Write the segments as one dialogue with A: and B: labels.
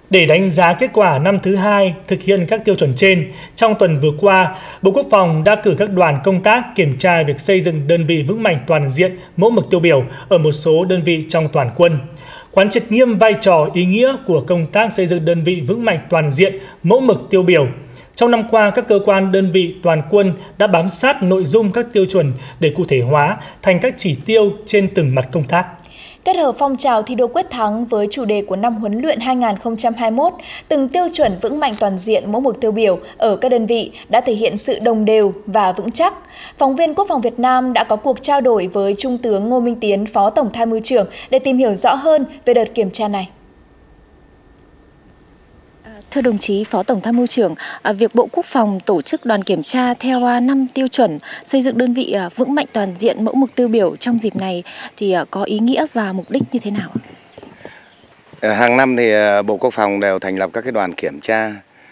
A: Để đánh giá kết quả năm thứ hai thực hiện các tiêu chuẩn trên, trong tuần vừa qua, Bộ Quốc phòng đã cử các đoàn công tác kiểm tra việc xây dựng đơn vị vững mạnh toàn diện, mẫu mực tiêu biểu ở một số đơn vị trong toàn quân. Quán triệt nghiêm vai trò ý nghĩa của công tác xây dựng đơn vị vững mạnh toàn diện, mẫu mực tiêu biểu. Trong năm qua, các cơ quan đơn vị toàn quân đã bám sát nội dung các tiêu chuẩn để cụ thể hóa thành các chỉ tiêu trên từng mặt công tác.
B: Kết hợp phong trào thi đua quyết thắng với chủ đề của năm huấn luyện 2021, từng tiêu chuẩn vững mạnh toàn diện mẫu mực tiêu biểu ở các đơn vị đã thể hiện sự đồng đều và vững chắc. Phóng viên Quốc phòng Việt Nam đã có cuộc trao đổi với Trung tướng Ngô Minh Tiến, Phó Tổng Tham mưu trưởng để tìm hiểu rõ hơn về đợt kiểm tra này.
C: Thưa đồng chí Phó Tổng Tham mưu trưởng, việc Bộ Quốc phòng tổ chức đoàn kiểm tra theo 5 tiêu chuẩn xây dựng đơn vị vững mạnh toàn diện mẫu mực tiêu biểu trong dịp này thì có ý nghĩa và mục đích như thế nào?
D: Hàng năm thì Bộ Quốc phòng đều thành lập các cái đoàn kiểm tra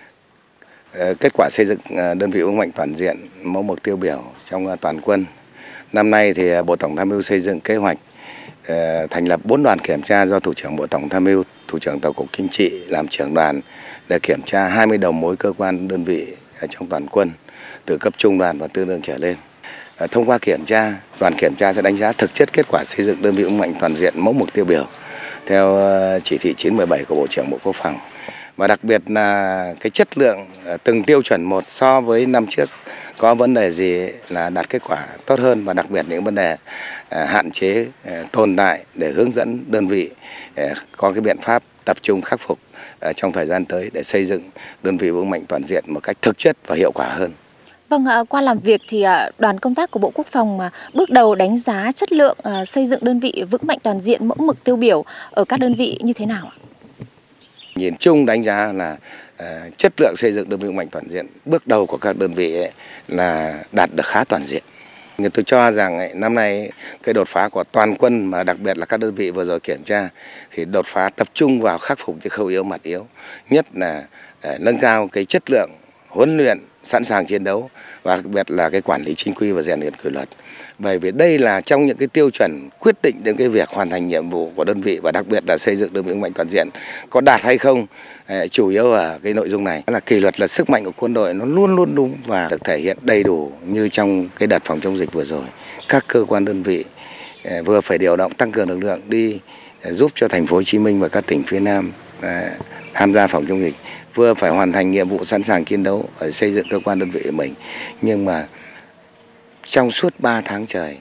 D: kết quả xây dựng đơn vị vững mạnh toàn diện mẫu mực tiêu biểu trong toàn quân. Năm nay thì Bộ Tổng Tham mưu xây dựng kế hoạch thành lập 4 đoàn kiểm tra do Thủ trưởng Bộ Tổng Tham mưu, Thủ trưởng Tổng cục Chính trị làm trưởng đoàn để kiểm tra 20 đầu mối cơ quan đơn vị trong toàn quân từ cấp trung đoàn và tương đương trở lên. Thông qua kiểm tra, đoàn kiểm tra sẽ đánh giá thực chất kết quả xây dựng đơn vị vững mạnh toàn diện mẫu mực tiêu biểu theo chỉ thị 9/17 của Bộ trưởng Bộ Quốc phòng. Và đặc biệt là cái chất lượng từng tiêu chuẩn một so với năm trước có vấn đề gì là đạt kết quả tốt hơn, và đặc biệt những vấn đề hạn chế tồn tại để hướng dẫn đơn vị có cái biện pháp tập trung khắc phục trong thời gian tới để xây dựng đơn vị vững mạnh toàn diện một cách thực chất và hiệu quả hơn.
C: Vâng, qua làm việc thì đoàn công tác của Bộ Quốc phòng bước đầu đánh giá chất lượng xây dựng đơn vị vững mạnh toàn diện mẫu mực tiêu biểu ở các đơn vị như thế nào ạ?
D: Nhìn chung đánh giá là chất lượng xây dựng đơn vị vững mạnh toàn diện bước đầu của các đơn vị là đạt được khá toàn diện. Nhưng tôi cho rằng năm nay cái đột phá của toàn quân, mà đặc biệt là các đơn vị vừa rồi kiểm tra thì đột phá tập trung vào khắc phục những khâu yếu mặt yếu, nhất là nâng cao cái chất lượng huấn luyện, sẵn sàng chiến đấu, và đặc biệt là cái quản lý chính quy và rèn luyện kỷ luật. Bởi vì đây là trong những cái tiêu chuẩn quyết định đến cái việc hoàn thành nhiệm vụ của đơn vị, và đặc biệt là xây dựng đơn vị vững mạnh toàn diện có đạt hay không, chủ yếu ở cái nội dung này là kỷ luật là sức mạnh của quân đội, nó luôn luôn đúng và được thể hiện đầy đủ như trong cái đợt phòng chống dịch vừa rồi. Các cơ quan đơn vị vừa phải điều động tăng cường lực lượng đi giúp cho thành phố Hồ Chí Minh và các tỉnh phía Nam tham gia phòng chống dịch, vừa phải hoàn thành nhiệm vụ sẵn sàng chiến đấu ở xây dựng cơ quan đơn vị của mình. Nhưng mà trong suốt 3 tháng trời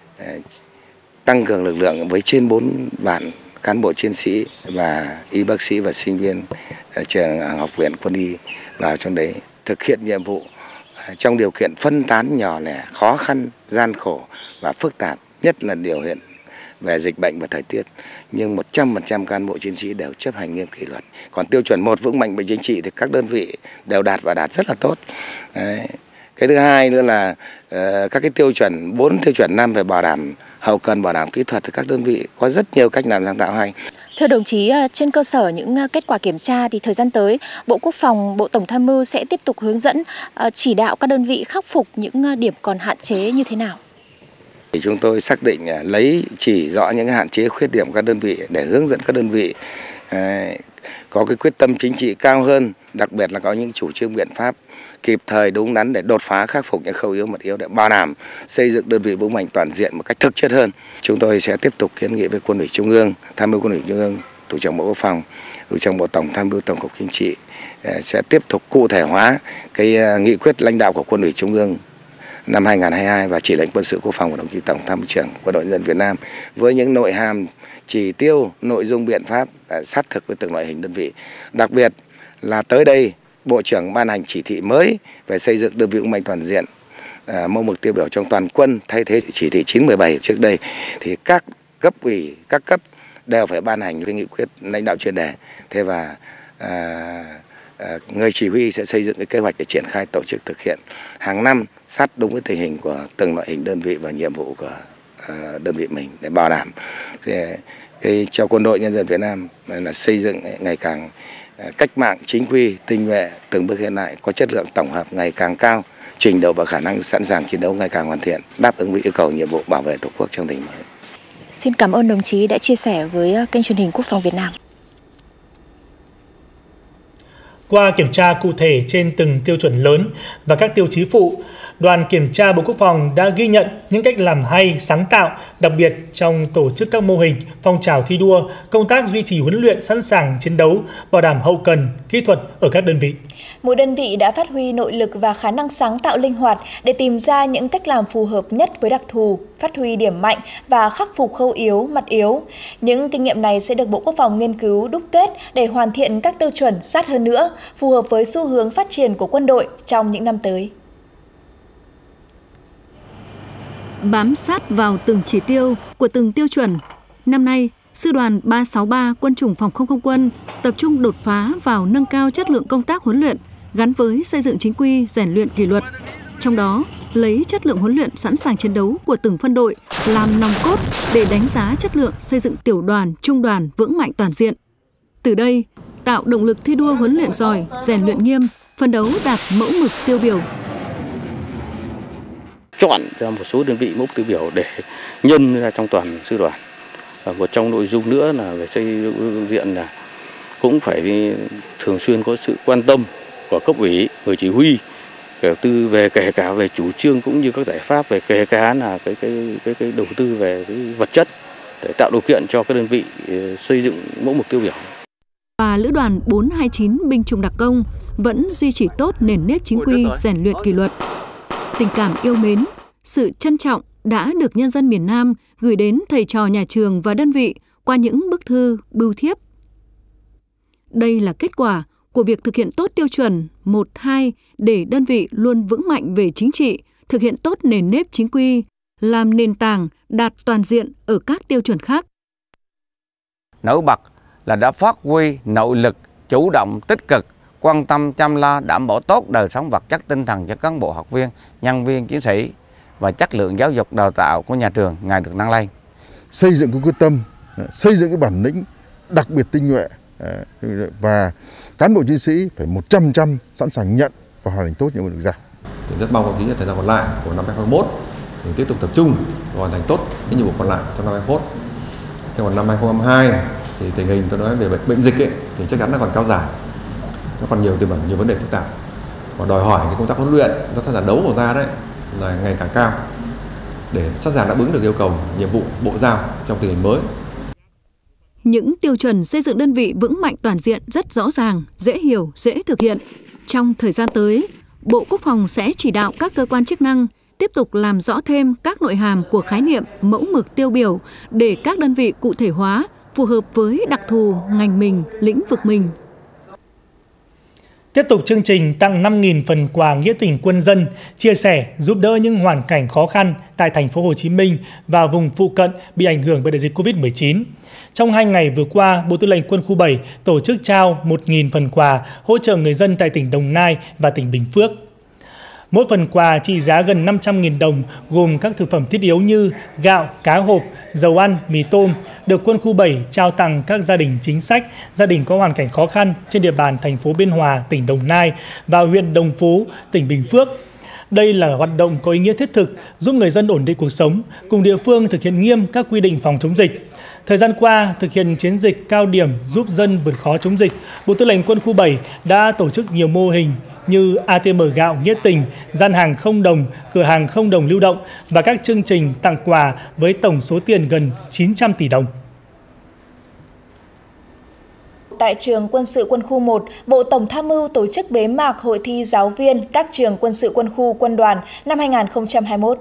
D: tăng cường lực lượng với trên 4 vạn cán bộ chiến sĩ và y bác sĩ và sinh viên trường học viện quân y vào trong đấy thực hiện nhiệm vụ trong điều kiện phân tán nhỏ lẻ, khó khăn, gian khổ và phức tạp, nhất là điều hiện về dịch bệnh và thời tiết, nhưng 100% cán bộ chiến sĩ đều chấp hành nghiêm kỷ luật. Còn tiêu chuẩn 1 vững mạnh về chính trị thì các đơn vị đều đạt và đạt rất là tốt. Đấy. Cái thứ hai nữa là các cái tiêu chuẩn 4 tiêu chuẩn 5 về bảo đảm hậu cần, bảo đảm kỹ thuật thì các đơn vị có rất nhiều cách làm sáng tạo hay.
C: Thưa đồng chí, trên cơ sở những kết quả kiểm tra thì thời gian tới, Bộ Quốc phòng, Bộ Tổng Tham mưu sẽ tiếp tục hướng dẫn chỉ đạo các đơn vị khắc phục những điểm còn hạn chế như thế nào?
D: Thì chúng tôi xác định lấy chỉ rõ những hạn chế khuyết điểm của các đơn vị để hướng dẫn các đơn vị có cái quyết tâm chính trị cao hơn, đặc biệt là có những chủ trương biện pháp kịp thời đúng đắn để đột phá khắc phục những khâu yếu mặt yếu để bảo đảm xây dựng đơn vị vững mạnh toàn diện một cách thực chất hơn. Chúng tôi sẽ tiếp tục kiến nghị với Quân ủy Trung ương, Tham mưu Quân ủy Trung ương, Thủ trưởng Bộ Quốc phòng, Thủ trưởng Bộ Tổng Tham mưu Tổng cục Chính trị sẽ tiếp tục cụ thể hóa cái nghị quyết lãnh đạo của Quân ủy Trung ương năm 2022 và chỉ lệnh quân sự quốc phòng của đồng chí Tổng Tham mưu trưởng Quân đội Nhân dân Việt Nam với những nội hàm, chỉ tiêu, nội dung biện pháp sát thực với từng loại hình đơn vị. Đặc biệt là tới đây Bộ trưởng ban hành chỉ thị mới về xây dựng đơn vị vững mạnh toàn diện mẫu mực tiêu biểu trong toàn quân, thay thế chỉ thị 9/17 trước đây, thì các cấp ủy, các cấp đều phải ban hành cái nghị quyết lãnh đạo chuyên đề. Thế và người chỉ huy sẽ xây dựng cái kế hoạch để triển khai tổ chức thực hiện hàng năm sát đúng với tình hình của từng loại hình đơn vị và nhiệm vụ của đơn vị mình để bảo đảm cho Quân đội Nhân dân Việt Nam là xây dựng ngày càng cách mạng, chính quy, tinh nhuệ, từng bước hiện đại, có chất lượng tổng hợp ngày càng cao, trình độ và khả năng sẵn sàng chiến đấu ngày càng hoàn thiện, đáp ứng với yêu cầu nhiệm vụ bảo vệ Tổ quốc trong tình hình mới.
C: Xin cảm ơn đồng chí đã chia sẻ với kênh truyền hình Quốc phòng Việt Nam.
A: Qua kiểm tra cụ thể trên từng tiêu chuẩn lớn và các tiêu chí phụ, Đoàn kiểm tra Bộ Quốc phòng đã ghi nhận những cách làm hay, sáng tạo, đặc biệt trong tổ chức các mô hình, phong trào thi đua, công tác duy trì huấn luyện sẵn sàng chiến đấu, bảo đảm hậu cần, kỹ thuật ở các đơn vị.
B: Mỗi đơn vị đã phát huy nội lực và khả năng sáng tạo linh hoạt để tìm ra những cách làm phù hợp nhất với đặc thù, phát huy điểm mạnh và khắc phục khâu yếu, mặt yếu. Những kinh nghiệm này sẽ được Bộ Quốc phòng nghiên cứu, đúc kết để hoàn thiện các tiêu chuẩn sát hơn nữa, phù hợp với xu hướng phát triển của quân đội trong những năm tới.
E: Bám sát vào từng chỉ tiêu của từng tiêu chuẩn, năm nay, Sư đoàn 363 Quân chủng Phòng không không quân tập trung đột phá vào nâng cao chất lượng công tác huấn luyện gắn với xây dựng chính quy, rèn luyện kỷ luật. Trong đó, lấy chất lượng huấn luyện sẵn sàng chiến đấu của từng phân đội làm nòng cốt để đánh giá chất lượng xây dựng tiểu đoàn, trung đoàn vững mạnh toàn diện. Từ đây, tạo động lực thi đua huấn luyện giỏi, rèn luyện nghiêm, phấn đấu đạt mẫu mực tiêu biểu.
F: Chọn ra một số đơn vị mẫu tiêu biểu để nhân ra trong toàn sư đoàn. Một trong nội dung nữa là về xây dựng diện là cũng phải thường xuyên có sự quan tâm của cấp ủy, người chỉ huy, kể cả về chủ trương cũng như các giải pháp về kể cả là cái đầu tư về cái vật chất để tạo điều kiện cho các đơn vị xây dựng mẫu mực tiêu biểu.
E: Và Lữ đoàn 429 binh chủng đặc công vẫn duy trì tốt nền nếp chính quy, rèn luyện kỷ luật. Tình cảm yêu mến, sự trân trọng đã được nhân dân miền Nam gửi đến thầy trò nhà trường và đơn vị qua những bức thư, bưu thiếp. Đây là kết quả của việc thực hiện tốt tiêu chuẩn 1-2 để đơn vị luôn vững mạnh về chính trị, thực hiện tốt nền nếp chính quy, làm nền tảng đạt toàn diện ở các tiêu chuẩn khác.
G: Nổi bật là đã phát huy nội lực, chủ động, tích cực, quan tâm chăm lo đảm bảo tốt đời sống vật chất tinh thần cho cán bộ học viên, nhân viên, chiến sĩ và chất lượng giáo dục đào tạo của nhà trường ngày được nâng lên.
H: Xây dựng cái quyết tâm, xây dựng cái bản lĩnh đặc biệt tinh nhuệ và cán bộ chiến sĩ phải 100% sẵn sàng nhận và hoàn thành tốt nhiệm vụ được giao.
I: Thì rất mong đồng chí thời gian còn lại của năm 2021 mình tiếp tục tập trung và hoàn thành tốt cái nhiệm vụ còn lại trong năm 2021. Thế còn năm 2022 thì tình hình tôi nói về bệnh dịch ấy, thì chắc chắn là còn kéo dài, nó còn nhiều tiềm ẩn, nhiều vấn đề phức tạp và đòi hỏi cái công tác huấn luyện, nó sẵn sàng đấu của ta đấy là ngày càng cao để sẵn sàng đáp ứng được yêu cầu nhiệm vụ bộ giao trong tình hình mới.
E: Những tiêu chuẩn xây dựng đơn vị vững mạnh toàn diện rất rõ ràng, dễ hiểu, dễ thực hiện. Trong thời gian tới, Bộ Quốc phòng sẽ chỉ đạo các cơ quan chức năng tiếp tục làm rõ thêm các nội hàm của khái niệm mẫu mực tiêu biểu để các đơn vị cụ thể hóa, phù hợp với đặc thù ngành mình, lĩnh vực mình.
A: Tiếp tục chương trình tặng 5.000 phần quà nghĩa tình quân dân, chia sẻ, giúp đỡ những hoàn cảnh khó khăn tại thành phố Hồ Chí Minh và vùng phụ cận bị ảnh hưởng bởi đại dịch Covid-19. Trong 2 ngày vừa qua, Bộ Tư lệnh Quân khu 7 tổ chức trao 1.000 phần quà hỗ trợ người dân tại tỉnh Đồng Nai và tỉnh Bình Phước. Mỗi phần quà trị giá gần 500.000 đồng gồm các thực phẩm thiết yếu như gạo, cá hộp, dầu ăn, mì tôm được Quân khu 7 trao tặng các gia đình chính sách, gia đình có hoàn cảnh khó khăn trên địa bàn thành phố Biên Hòa, tỉnh Đồng Nai và huyện Đồng Phú, tỉnh Bình Phước. Đây là hoạt động có ý nghĩa thiết thực giúp người dân ổn định cuộc sống, cùng địa phương thực hiện nghiêm các quy định phòng chống dịch. Thời gian qua, thực hiện chiến dịch cao điểm giúp dân vượt khó chống dịch, Bộ Tư lệnh Quân khu 7 đã tổ chức nhiều mô hình như ATM gạo nghĩa tình, gian hàng không đồng, cửa hàng không đồng lưu động và các chương trình tặng quà với tổng số tiền gần 900 tỷ đồng.
B: Tại trường quân sự quân khu 1, Bộ Tổng tham mưu tổ chức bế mạc hội thi giáo viên các trường quân sự quân khu quân đoàn năm 2021.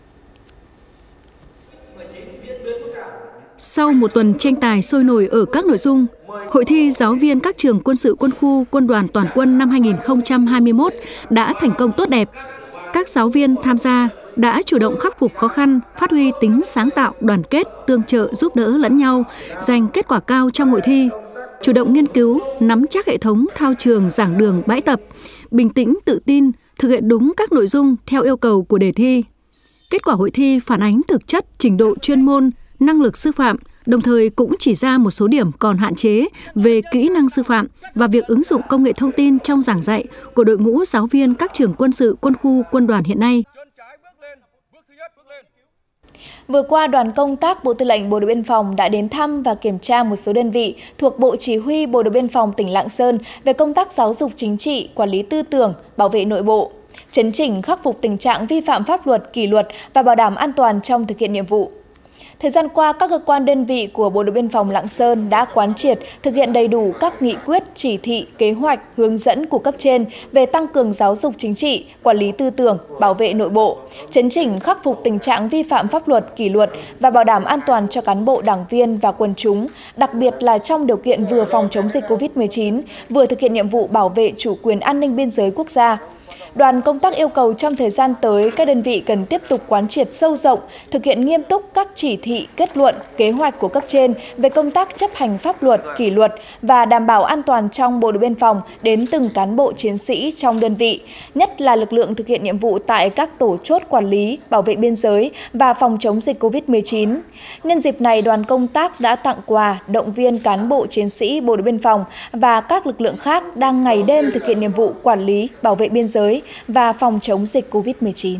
E: Sau một tuần tranh tài sôi nổi ở các nội dung, Hội thi giáo viên các trường quân sự quân khu quân đoàn toàn quân năm 2021 đã thành công tốt đẹp. Các giáo viên tham gia đã chủ động khắc phục khó khăn, phát huy tính sáng tạo, đoàn kết, tương trợ giúp đỡ lẫn nhau, giành kết quả cao trong hội thi. Chủ động nghiên cứu, nắm chắc hệ thống thao trường, giảng đường, bãi tập, bình tĩnh, tự tin, thực hiện đúng các nội dung theo yêu cầu của đề thi. Kết quả hội thi phản ánh thực chất, trình độ chuyên môn, năng lực sư phạm, đồng thời cũng chỉ ra một số điểm còn hạn chế về kỹ năng sư phạm và việc ứng dụng công nghệ thông tin trong giảng dạy của đội ngũ giáo viên các trường quân sự quân khu quân đoàn hiện nay.
B: Vừa qua, đoàn công tác Bộ Tư lệnh Bộ đội Biên phòng đã đến thăm và kiểm tra một số đơn vị thuộc Bộ Chỉ huy Bộ đội Biên phòng tỉnh Lạng Sơn về công tác giáo dục chính trị, quản lý tư tưởng, bảo vệ nội bộ, chấn chỉnh khắc phục tình trạng vi phạm pháp luật, kỷ luật và bảo đảm an toàn trong thực hiện nhiệm vụ. Thời gian qua, các cơ quan đơn vị của Bộ đội Biên phòng Lạng Sơn đã quán triệt thực hiện đầy đủ các nghị quyết, chỉ thị, kế hoạch, hướng dẫn của cấp trên về tăng cường giáo dục chính trị, quản lý tư tưởng, bảo vệ nội bộ, chấn chỉnh khắc phục tình trạng vi phạm pháp luật, kỷ luật và bảo đảm an toàn cho cán bộ, đảng viên và quần chúng, đặc biệt là trong điều kiện vừa phòng chống dịch COVID-19, vừa thực hiện nhiệm vụ bảo vệ chủ quyền an ninh biên giới quốc gia. Đoàn công tác yêu cầu trong thời gian tới, các đơn vị cần tiếp tục quán triệt sâu rộng, thực hiện nghiêm túc các chỉ thị, kết luận, kế hoạch của cấp trên về công tác chấp hành pháp luật, kỷ luật và đảm bảo an toàn trong Bộ đội Biên phòng đến từng cán bộ chiến sĩ trong đơn vị, nhất là lực lượng thực hiện nhiệm vụ tại các tổ chốt quản lý, bảo vệ biên giới và phòng chống dịch COVID-19. Nhân dịp này, đoàn công tác đã tặng quà, động viên cán bộ chiến sĩ Bộ đội Biên phòng và các lực lượng khác đang ngày đêm thực hiện nhiệm vụ quản lý, bảo vệ biên giới và phòng chống dịch COVID-19.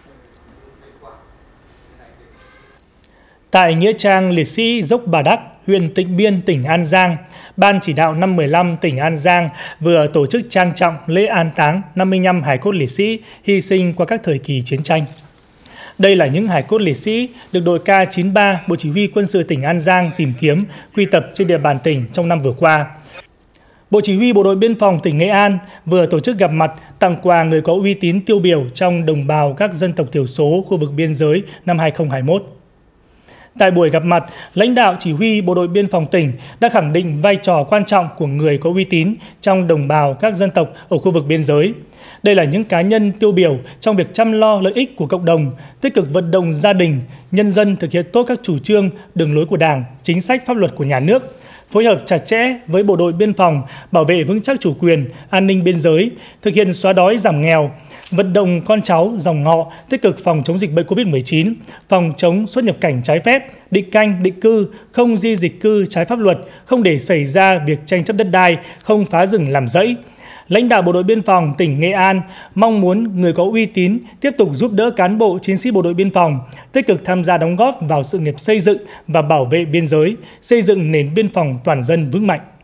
A: Tại Nghĩa trang liệt sĩ Dốc Bà Đắc, huyện Tịnh Biên, tỉnh An Giang, Ban chỉ đạo năm 15 tỉnh An Giang vừa tổ chức trang trọng lễ an táng 55 hài cốt liệt sĩ hy sinh qua các thời kỳ chiến tranh. Đây là những hài cốt liệt sĩ được đội K93 Bộ Chỉ huy Quân sự tỉnh An Giang tìm kiếm, quy tập trên địa bàn tỉnh trong năm vừa qua. Bộ Chỉ huy Bộ đội Biên phòng tỉnh Nghệ An vừa tổ chức gặp mặt tặng quà người có uy tín tiêu biểu trong đồng bào các dân tộc thiểu số khu vực biên giới năm 2021. Tại buổi gặp mặt, lãnh đạo Chỉ huy Bộ đội Biên phòng tỉnh đã khẳng định vai trò quan trọng của người có uy tín trong đồng bào các dân tộc ở khu vực biên giới. Đây là những cá nhân tiêu biểu trong việc chăm lo lợi ích của cộng đồng, tích cực vận động gia đình, nhân dân thực hiện tốt các chủ trương, đường lối của Đảng, chính sách pháp luật của nhà nước, phối hợp chặt chẽ với Bộ đội Biên phòng, bảo vệ vững chắc chủ quyền, an ninh biên giới, thực hiện xóa đói giảm nghèo, vận động con cháu, dòng họ tích cực phòng chống dịch bệnh COVID-19, phòng chống xuất nhập cảnh trái phép, định canh, định cư, không di dịch cư trái pháp luật, không để xảy ra việc tranh chấp đất đai, không phá rừng làm rẫy. Lãnh đạo Bộ đội Biên phòng tỉnh Nghệ An mong muốn người có uy tín tiếp tục giúp đỡ cán bộ chiến sĩ Bộ đội Biên phòng tích cực tham gia đóng góp vào sự nghiệp xây dựng và bảo vệ biên giới, xây dựng nền biên phòng toàn dân vững mạnh.